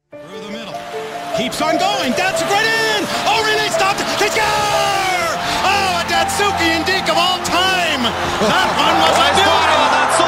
Through the middle. Keeps on going. Dацюк right in. Oh, really? Stopped. They score! Oh, a Datsyukian deke of all time. That one was a beauty.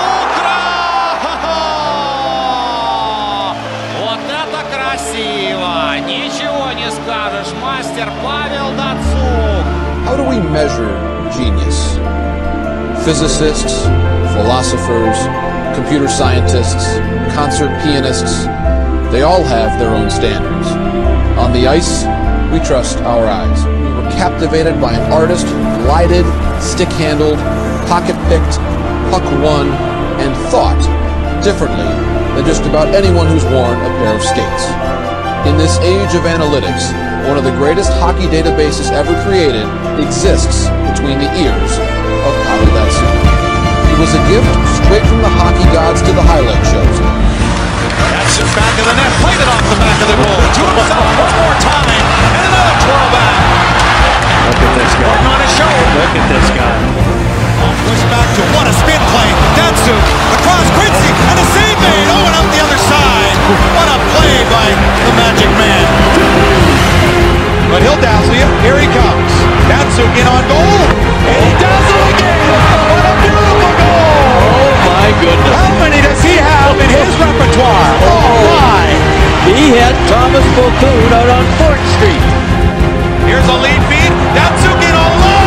Вот это красиво! Ничего не скажешь, мастер Павел Datsyuk. How do we measure genius? Physicists, philosophers, computer scientists, concert pianists, they all have their own standards. On the ice, we trust our eyes. We were captivated by an artist who glided, stick-handled, pocket-picked, puck-won, and thought differently than just about anyone who's worn a pair of skates. In this age of analytics, one of the greatest hockey databases ever created exists between the ears of Pavel Datsyuk. It was a gift straight from the hockey gods to the highlight shows. Datsyuk back of the net, played it off the back of the goal. To himself one more time, and another twirl back. Look at this guy. On his shoulder. Look at this guy. Pushed back to what a spin play. Datsyuk across Quincy and a save made. Oh, and out the other side. What a play by the Magic Man. But he'll dazzle you. Here he comes. Datsyuk in on goal. And he dazzles again. What a beautiful goal. Oh my goodness. How many does he have in his repertoire? Oh my. He had Thomas Muldoon out on 4th Street. Here's a lead feed. Datsyuk in on low.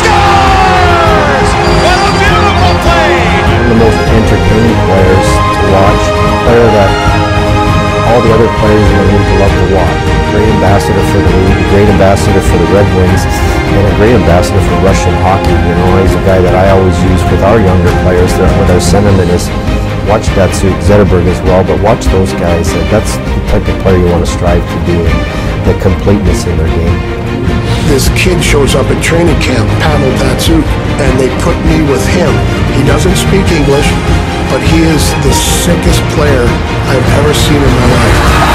Scores! What a beautiful play. One of the most entertaining players to watch. A player that all the other players in the league love to watch. Great ambassador for the league, great ambassador for the Red Wings, and a great ambassador for Russian hockey. You know, he's a guy that I always use with our younger players. With our sentiment is watch Dацюк, Zetterberg as well, but watch those guys. That's the type of player you want to strive to be, and the completeness in their game. This kid shows up at training camp, Pavel Datsyuk, and they put me with him. He doesn't speak English, but he is the sickest player I've ever seen in my life.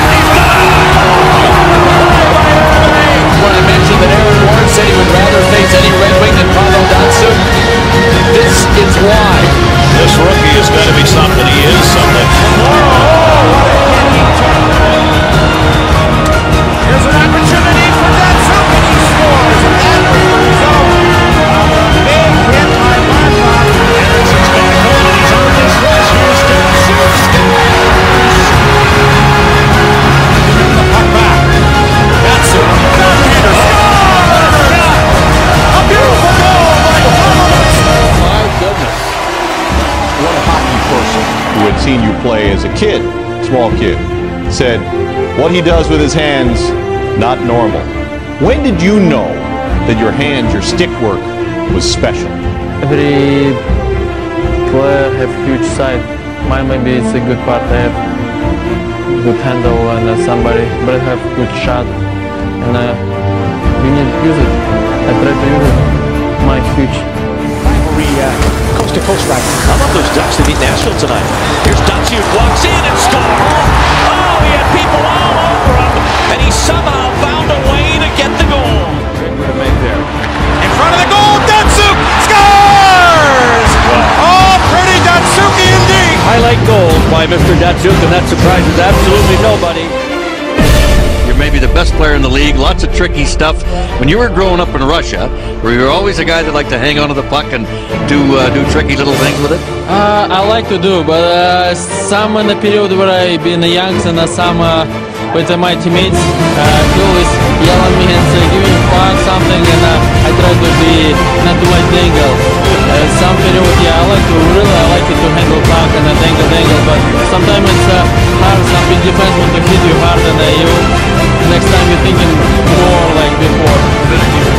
When I mentioned that Aaron Warren said he would rather face any Red Wing than Pavel Datsyuk, this is why. This rookie is going to be something. He is something. Here's an opportunity for Dacük, and he scores. And that was the result of a big hit by Markov. Anderson's got a goal, and he's on this rush. Here's Dacük. The puck back. Dacük. Henderson. A beautiful goal by Pavel. My goodness. One hockey person who had seen you play as a kid, small kid, said what he does with his hands, not normal. When did you know that your hands, your stick work, was special? Every player have huge side. Mine maybe it's a good part. I have good handle and somebody, but I have good shot, and we need to use it. I try to use it. My huge. Coast to coast right. How about those Ducks that beat Nashville tonight? Here's Dacük, walks in and scores. Oh, he had people all over him, and he somehow found a way to get the goal. To make there. In front of the goal, Dacük scores! Oh, pretty Datsyukian deke. Highlight goals by Mr. Dacük, and that surprises absolutely nobody. You're maybe the best player in the league, lots of tricky stuff. When you were growing up in Russia, were you always a guy that liked to hang onto the puck and do tricky little things with it? I like to do, but some in the period where I been young and some with my teammates, he always yell at me and say, give me a puck, something, and I try to be not too much dangle. Some period, yeah, I like it to handle puck and dangle, but sometimes it's hard. Some big defensemen to hit you hard, and next time you're thinking more like before.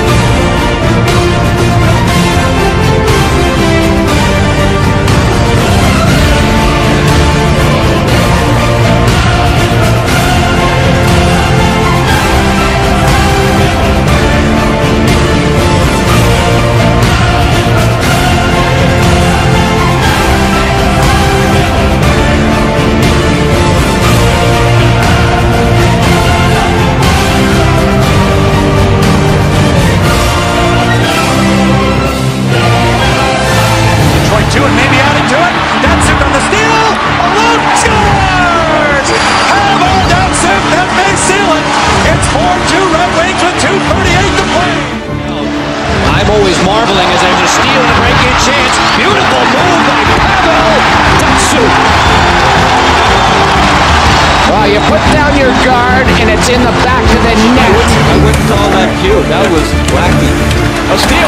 guard, and it's in the back of the net. I wouldn't call that cute. That was wacky. A steal.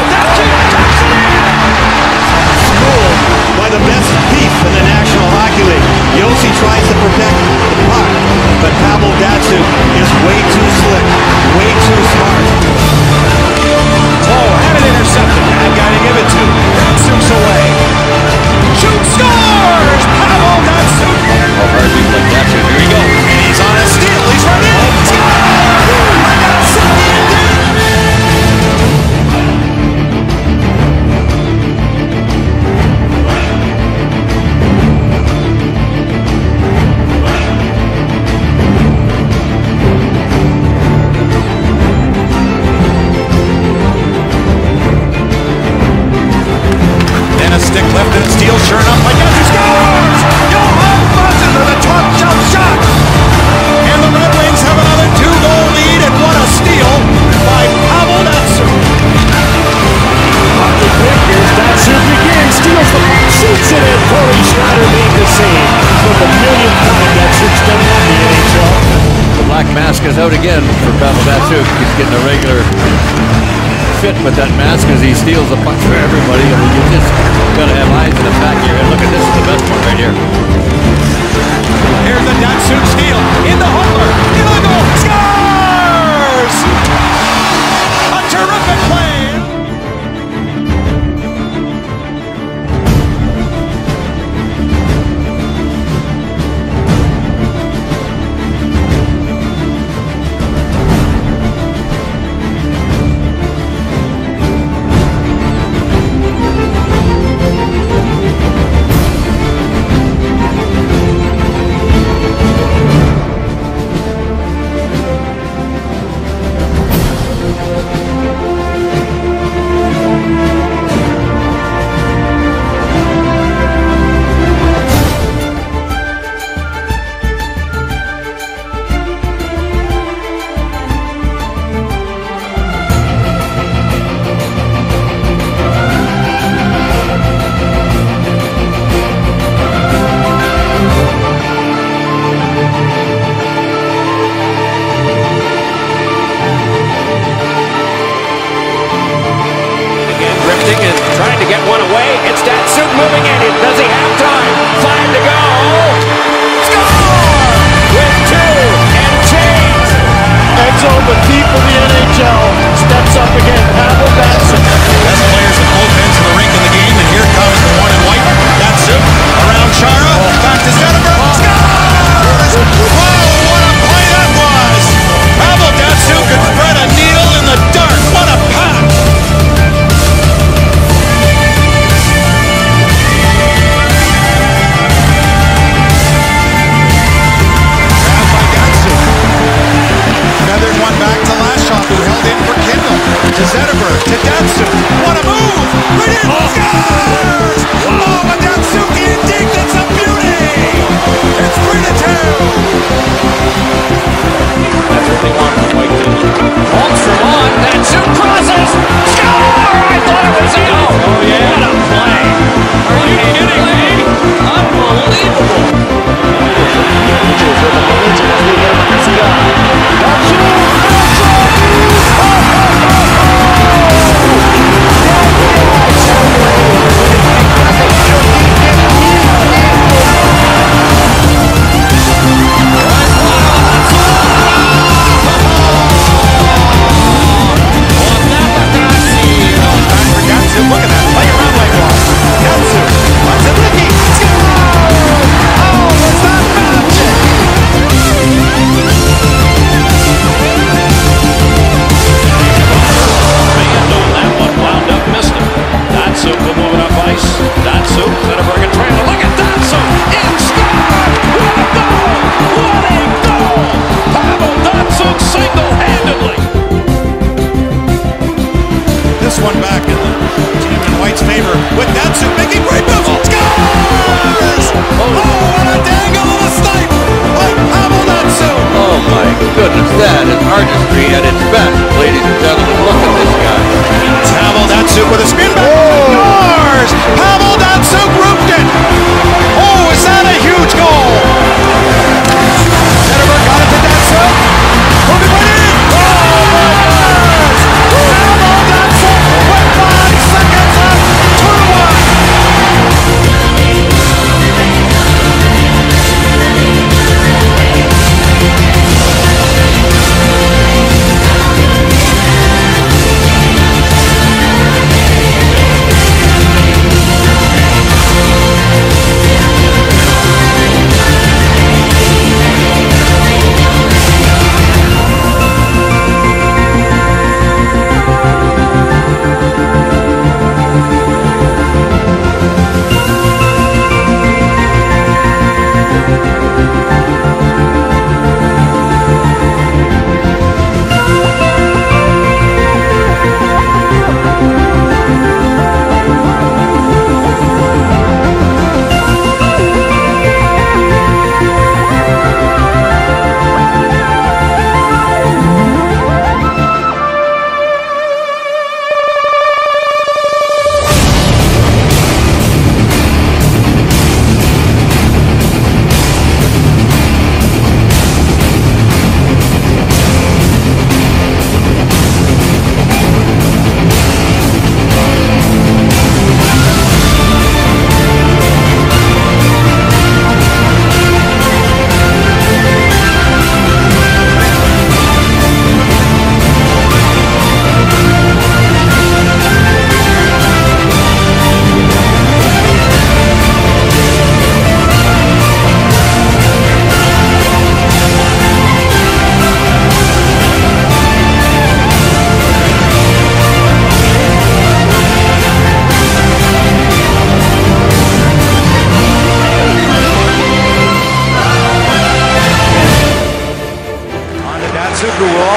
Schooled by the best thief in the National Hockey League. Yossi tries to protect the puck, but Pavel Datsyuk is way too slick, way too smart. Oh, had it intercepted. Bad guy to give it to. Datsuk's away. Shoot, scores! Pavel Datsyuk. How hard we play Datsyuk. Here we go. And he's on a steal. He's right in. Scores! Datsyuk indeed. Stick left and steal, sure enough, by Datsyuk scores! Johan Buzzin with a top jump shot! And the Red Wings have another 2-goal lead, and what a steal by Pavel Datsyuk! Hockey quick, here's Datsyuk again, steals the puck, shoots it in, Corey Schneider made the save. For the millionth time, Datsuk's done that in the NHL. The black mask is out again for Pavel Datsyuk. He's getting a regular fit with that mask as he steals the puck for everybody. I mean, you just gotta have eyes in the back of your head. Look at this, is the best one right here. Here's the Datsuk steal, in the Huckler, in the goal, scores! A terrific play!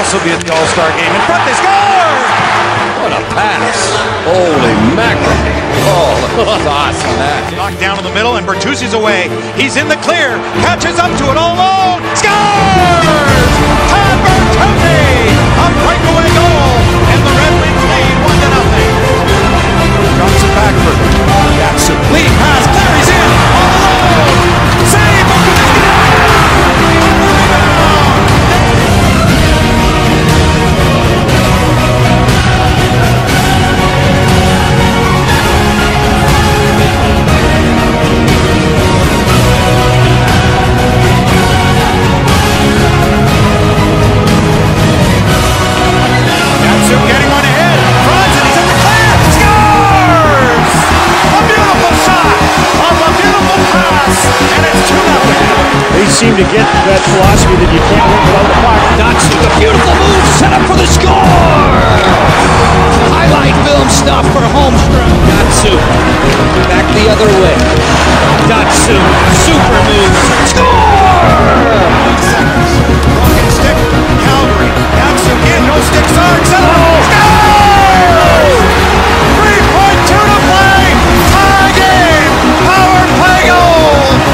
also be at the All-Star game. In front, they score! What a pass. Holy mackerel. Oh, that's awesome, that. Knocked down in the middle, and Bertuzzi's away. He's in the clear, catches up to it all alone, scores! Todd Bertuzzi! A breakaway goal, and the Red Wings lead 1-0. Drops it back for Datsyuk. Lead pass, carries in, all alone! Save! Seem to get that philosophy that you can't win without the puck. Dac's a beautiful move, set up for the score! Highlight film stuff for Holmstrom. Dacuk, back the other way. Dacuk, super move, score! Rocket stick, Calgary. Dacuk in, no sticks on, scores! 3.2 to play, tie game, power play goal!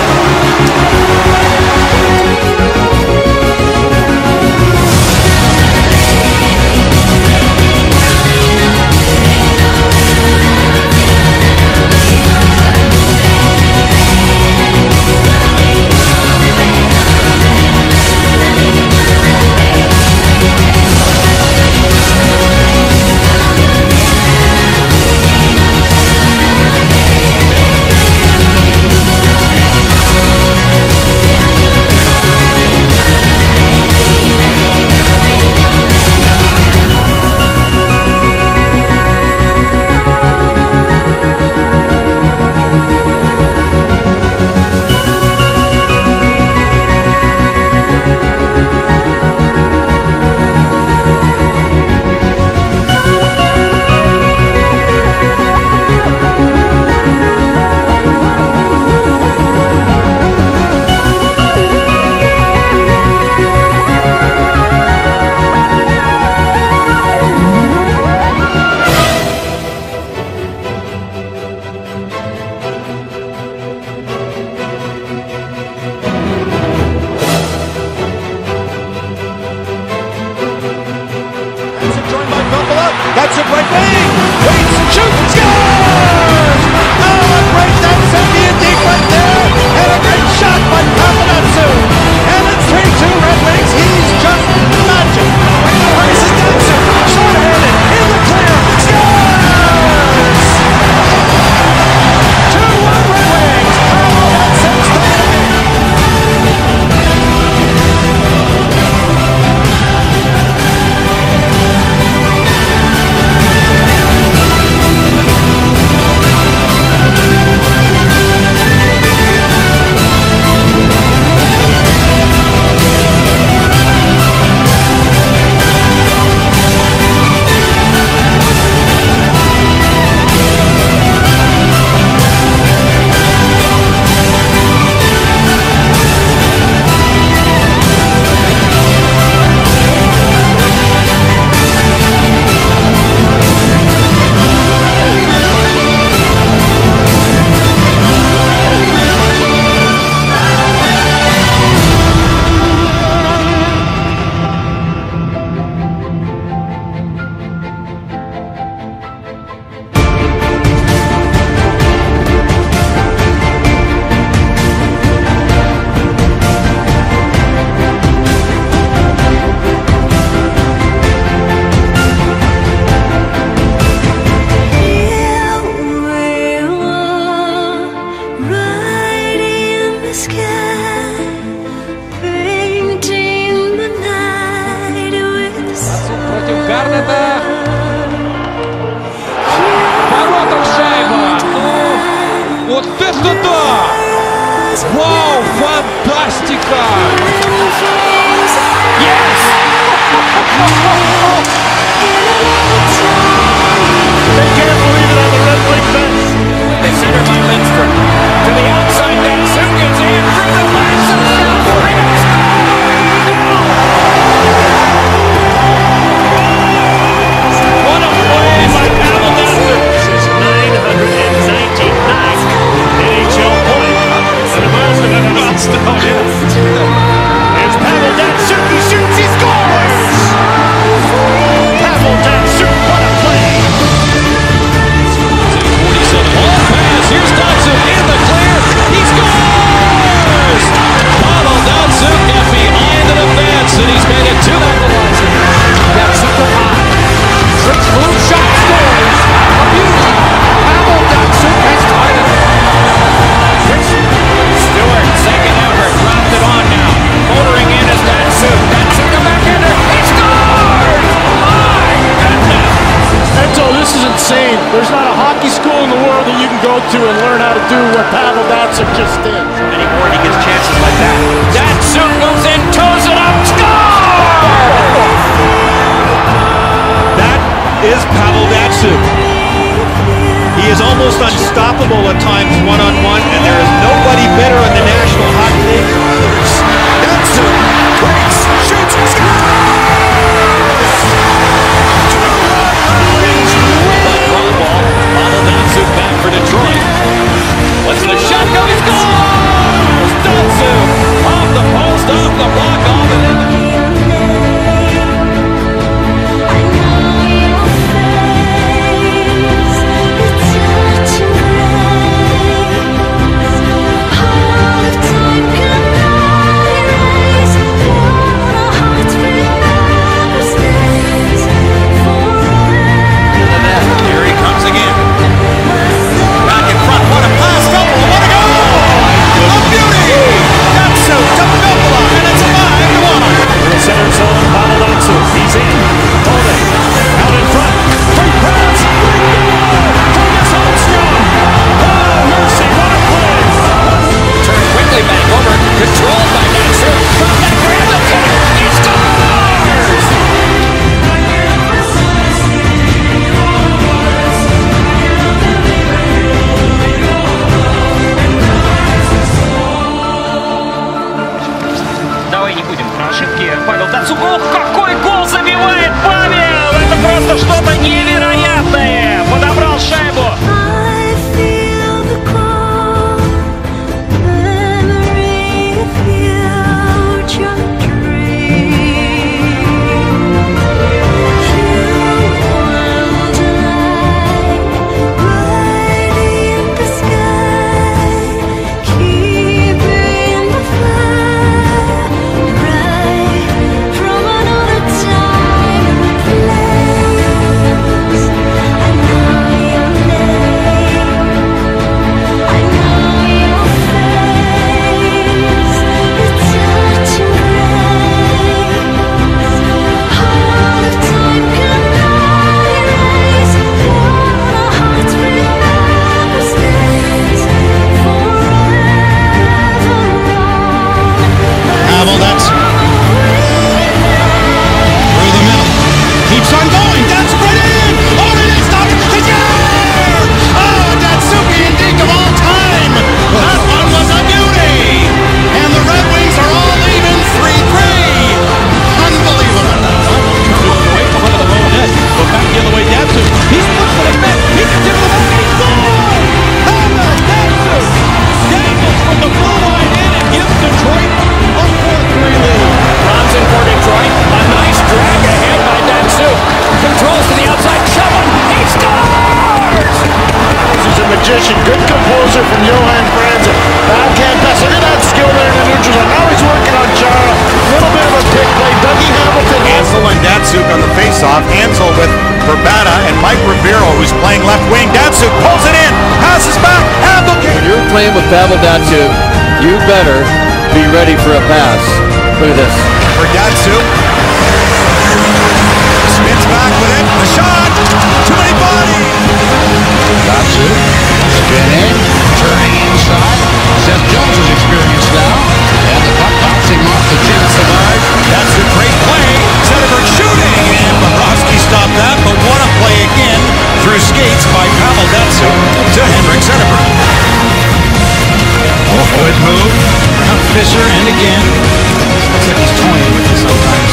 Datsyuk right wing, waits and shoots, scores! Oh, a great Datsyuk deep right there, and a great shot by Pavel Datsyuk. And it's 3-2 Red Wings, he's just magic. This is Datsyuk, short-handed, in the clear, scores! 2-1 Red Wings, Pavel Datsyuk's the Вот это да! Вау, фантастика! Yes! They can't believe it on the Red Wing bench. They center by Lindstrom. To the outside, Dacuk gets in through the glass and down for it. to and learn how to do what Pavel Datsyuk just did. Anymore, and he gets chances like that. Dacuk goes in, toes it up, score! That is Pavel Datsyuk. He is almost unstoppable at times one-on-one, and there is nobody better in the National Hockey League. Datsyuk breaks, shoots, scores! Pavel Datsyuk back for Detroit. What's the shot go? He scores! Dacuk off the post, off the block, off and in. Павел Дацюк. Ох, какой гол забивает Павел! Это просто что-то невероятное! Подобрал шайбу. Good composure from Johan Franzen. Backhand pass. Look at that skill there in the neutral zone. Now he's working on Jara. A little bit of a pick play. Dougie Hamilton. Ansel and Dacuk on the faceoff. Ansel with Verbata and Mike Rivero, who's playing left wing. Dacuk pulls it in. Passes back. When you're playing with Pavel Datsyuk, you better be ready for a pass. Look at this. For Dacuk. Spins back with it. The shot. Too many bodies. Dacuk. Spinning. Turning inside. Seth Jones is experienced now. And the puck bouncing off the chin of Savard. That's a great play. Zetterberg shooting. And Bobrovsky stopped that. But what a play again through skates by Pavel Datsyuk to Henrik Zetterberg. Oh, good move. Up Fisher and again. Looks like he's toying with it sometimes.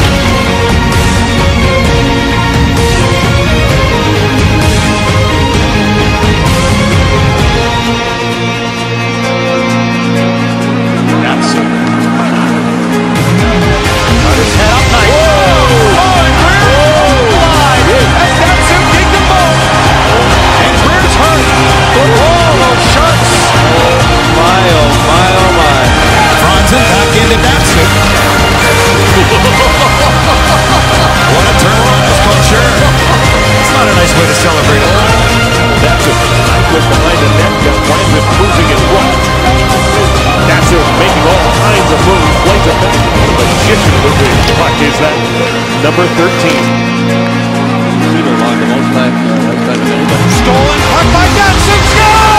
Number 13. Peter logged the most time. Stolen puck by Dacuk. Scores!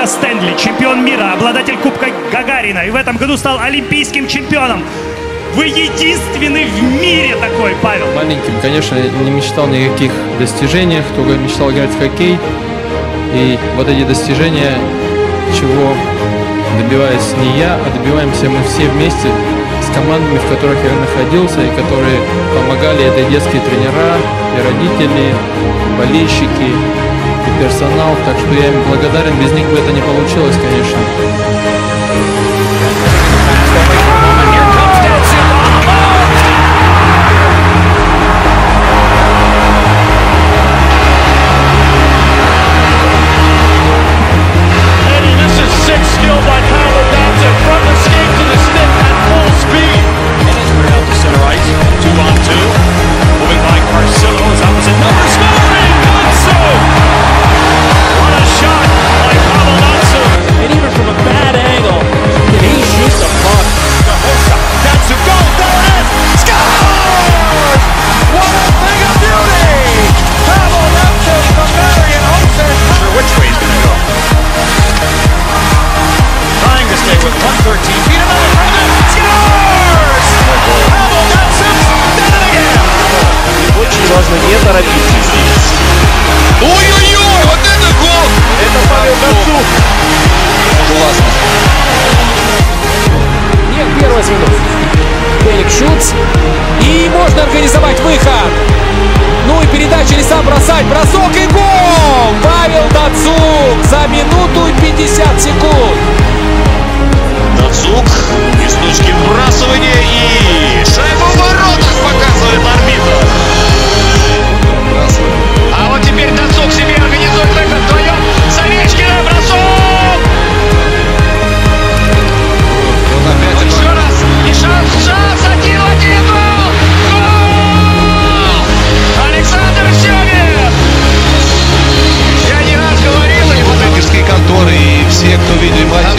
Кубка Стэнли, чемпион мира, обладатель Кубка Гагарина и в этом году стал олимпийским чемпионом. Вы единственный в мире такой, Павел. Маленьким, конечно, не мечтал ни о каких достижениях, только мечтал играть в хоккей. И вот эти достижения, чего добиваюсь не я, а добиваемся мы все вместе с командами, в которых я находился, и которые помогали. Это и детские тренера, и родители, и болельщики, и персонал. Так что я им благодарен. Без них бы это не получилось, конечно. Skill by Pavel Datsyuk from the skate to the stick at full speed. And it's right out to center ice. 2-on-2. Moving by Carcillo. His opposite number scoring. Datsyuk! What a shot by Pavel Datsyuk. And even from a bad angle, can he shoot the puck? Datsyuk goes. There it is. Scores! What a thing of beauty! Pavel Datsyuk from Marion Jose. Which way he's going to go? Trying to stay with 113 feet. Another run. Scores! Pavel Datsyuk did it again. Очень важно не торопиться здесь. Ой-ой-ой, вот это гол! Это Павел Дацюк. Классно. Нет, первый звонок. Феликс Шутц. И можно организовать выход. Ну и передача или сам бросать. Бросок и гол! Павел Дацюк за минуту и 50 секунд. Дацюк из точки вбрасывания и шайбу в воротах показывает арбитр. А вот теперь Дацюк себе организует выход вдвоем. Совечкина, бросок! Еще раз. И шанс 1-1 гол! Гол! Александр Семин! Я не раз говорил, и вот брокерские конторы и все, кто видели матчи.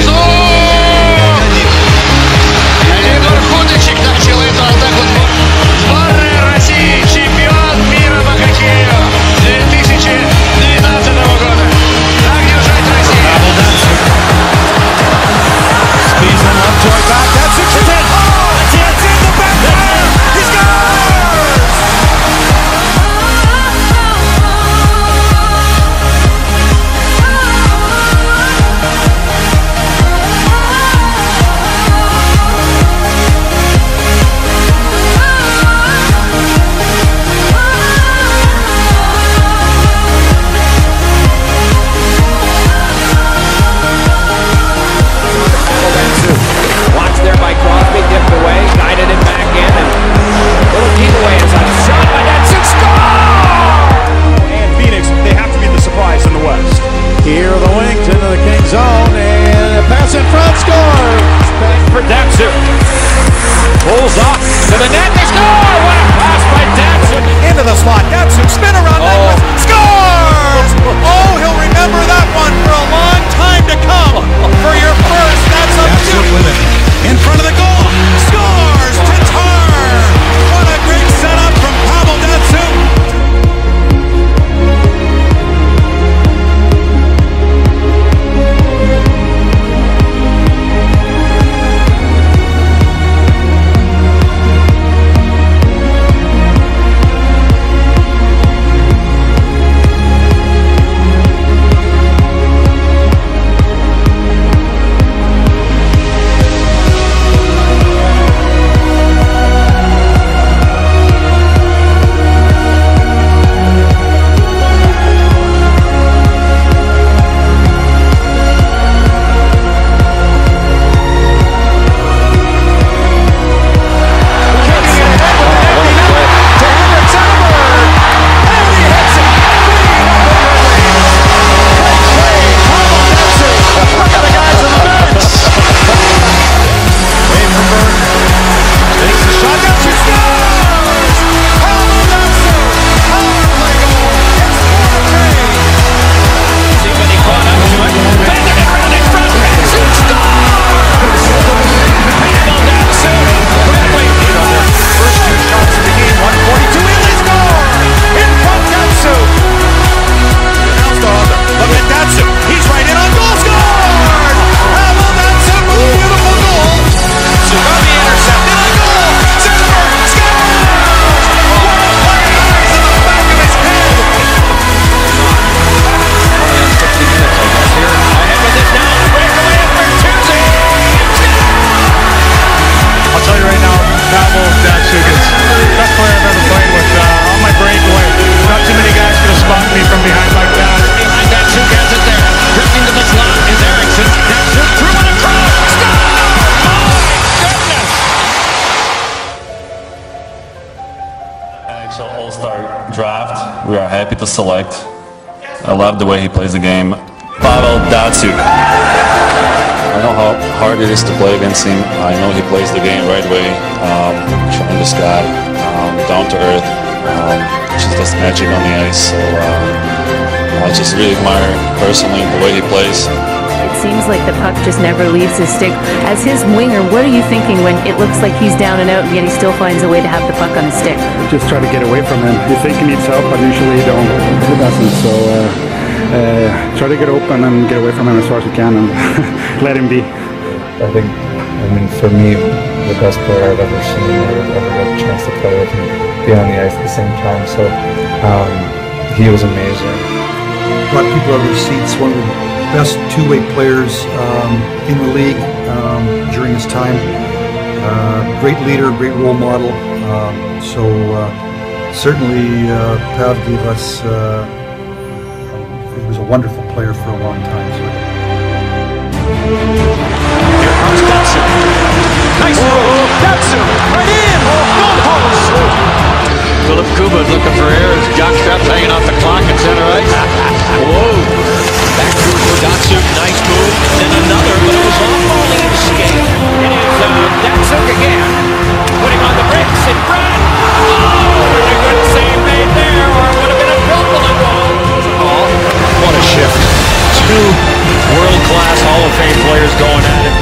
Егор Худочек начал это вот так вот. Сборная России, чемпион мира по хоккею 2012 года. Так держать Россию. Speeds them up, joy back, that's it, it's in! It's in the backfire! He scores! Watched there by Crosby, dipped away, guided him back in, and little giveaway is a shot by Dacuk. Score! And Phoenix, they have to be the surprise in the West. Here are the Wings into the King zone, and a pass in front, scores! For Dacuk. Pulls up to the net, they score! What a pass by Dacuk. Into the slot, Dacuk, spin around, scores! Oh, he'll remember that one for a long time to come. For your first, that's a Dacuk with it. In front of the goal, scores! Tatar! What a great setup from Pavel Datsyuk! happy to select. I love the way he plays the game. Pavel Datsyuk. I know how hard it is to play against him. I know he plays the game right way. Tremendous guy, down to earth. Just does magic on the ice. So I just really admire personally the way he plays. It seems like the puck just never leaves his stick. As his winger, what are you thinking when it looks like he's down and out and yet he still finds a way to have the puck on his stick? Just try to get away from him. You think he needs help, but usually he doesn't. So try to get open and get away from him as far as you can and let him be. I think, for me, the best player I've ever seen or ever got a chance to play with and be on the ice at the same time. So he was amazing. Brought people out of their seats. One of the best two-way players in the league during his time. Great leader, great role model. Certainly Pav gave us, he was a wonderful player for a long time. So. Here comes Dacuk. Nice move. Dacuk right in. Goal post. Philip Kuba's looking for air as Jock Strap's hanging off the clock at center ice. Whoa. Back to Dacuk. Nice move. Then another, but it was off falling in skate. It is Dacuk again. Putting on the brakes in front. Oh, a good save made there, or it would have been a double goal. What a shift. Two world-class Hall of Fame players going at it.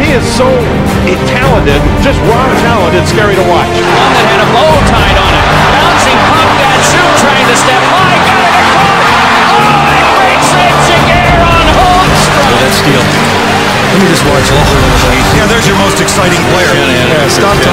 He is so talented, just raw talented, scary to watch. One that had a bow tied on it. Bouncing puck, Dацюк trying to step. My God, and a caught! Oh, and great save, Jagger on Holmstrom. That steal. Let me just watch. Yeah, there's your most exciting player. Yeah, stop